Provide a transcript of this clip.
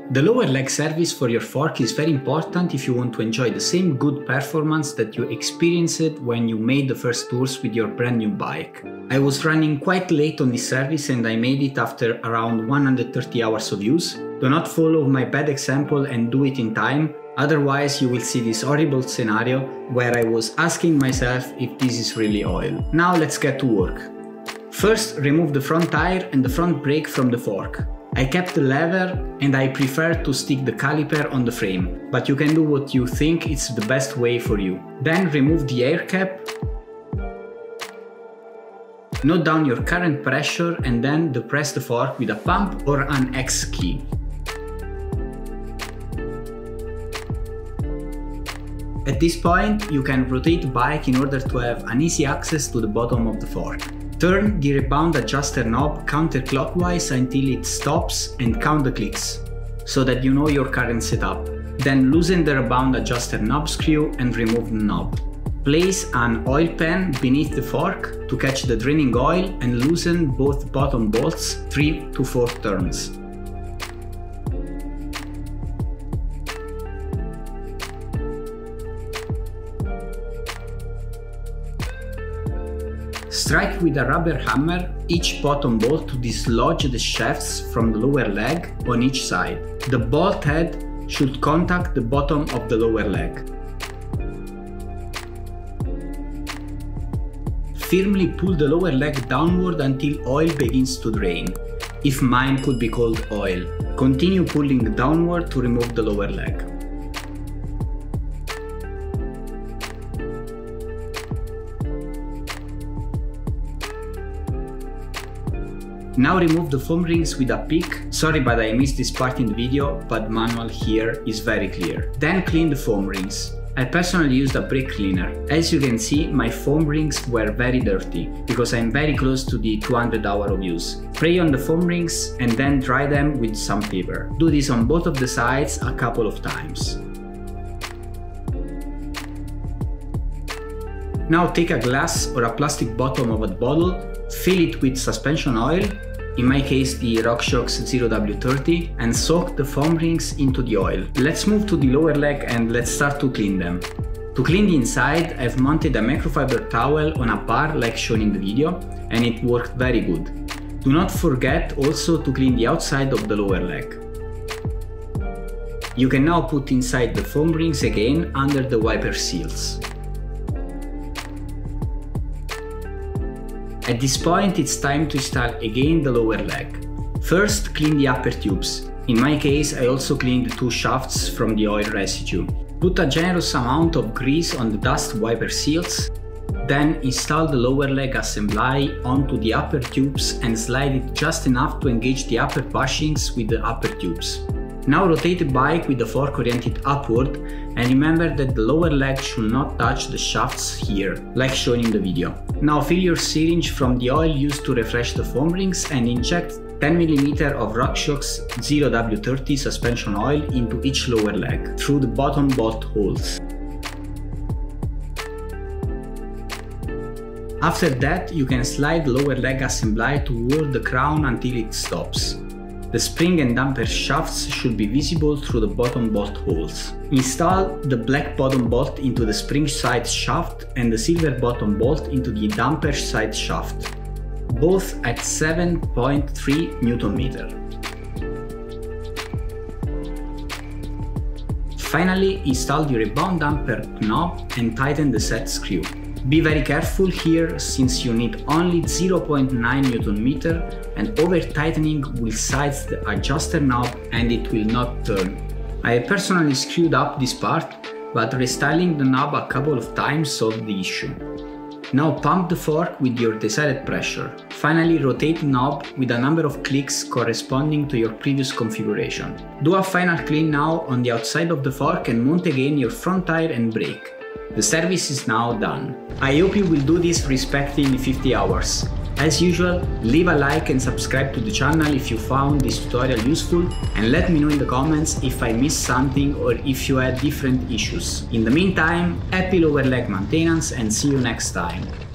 The lower leg service for your fork is very important if you want to enjoy the same good performance that you experienced when you made the first tours with your brand new bike. I was running quite late on this service and I made it after around 130 hours of use. Do not follow my bad example and do it in time, otherwise you will see this horrible scenario where I was asking myself if this is really oil. Now let's get to work. First, remove the front tire and the front brake from the fork. I kept the lever and I prefer to stick the caliper on the frame, but you can do what you think is the best way for you. Then remove the air cap, note down your current pressure and then depress the fork with a pump or an X key. At this point, you can rotate the bike in order to have an easy access to the bottom of the fork. Turn the rebound adjuster knob counterclockwise until it stops and count the clicks, so that you know your current setup. Then loosen the rebound adjuster knob screw and remove the knob. Place an oil pan beneath the fork to catch the draining oil and loosen both bottom bolts 3 to 4 turns. Strike with a rubber hammer each bottom bolt to dislodge the shafts from the lower leg on each side. The bolt head should contact the bottom of the lower leg. Firmly pull the lower leg downward until oil begins to drain, if mine could be called oil. Continue pulling downward to remove the lower leg. Now remove the foam rings with a pick. Sorry, but I missed this part in the video, but manual here is very clear. Then clean the foam rings. I personally used a brake cleaner. As you can see, my foam rings were very dirty, because I'm very close to the 200 hours of use. Spray on the foam rings and then dry them with some paper. Do this on both of the sides a couple of times. Now take a glass or a plastic bottom of a bottle, fill it with suspension oil, in my case the RockShox 0W30, and soak the foam rings into the oil. Let's move to the lower leg and let's start to clean them. To clean the inside, I've mounted a microfiber towel on a bar like shown in the video, and it worked very good. Do not forget also to clean the outside of the lower leg. You can now put inside the foam rings again under the wiper seals. At this point, it's time to install again the lower leg. First, clean the upper tubes. In my case, I also cleaned the 2 shafts from the oil residue. Put a generous amount of grease on the dust wiper seals. Then install the lower leg assembly onto the upper tubes and slide it just enough to engage the upper bushings with the upper tubes. Now rotate the bike with the fork oriented upward and remember that the lower leg should not touch the shafts here, like shown in the video. Now fill your syringe from the oil used to refresh the foam rings and inject 10 mm of RockShox 0W30 suspension oil into each lower leg, through the bottom bolt holes. After that, you can slide the lower leg assembly toward the crown until it stops. The spring and damper shafts should be visible through the bottom bolt holes. Install the black bottom bolt into the spring side shaft and the silver bottom bolt into the damper side shaft, both at 7.3 Nm. Finally, install the rebound damper knob and tighten the set screw. Be very careful here, since you need only 0.9 Nm and over-tightening will seize the adjuster knob and it will not turn. I personally screwed up this part, but restyling the knob a couple of times solved the issue. Now pump the fork with your desired pressure. Finally, rotate the knob with a number of clicks corresponding to your previous configuration. Do a final clean now on the outside of the fork and mount again your front tire and brake. The service is now done. I hope you will do this respectively 50 hours. As usual, leave a like and subscribe to the channel if you found this tutorial useful, and let me know in the comments if I missed something or if you had different issues. In the meantime, happy lower leg maintenance and see you next time.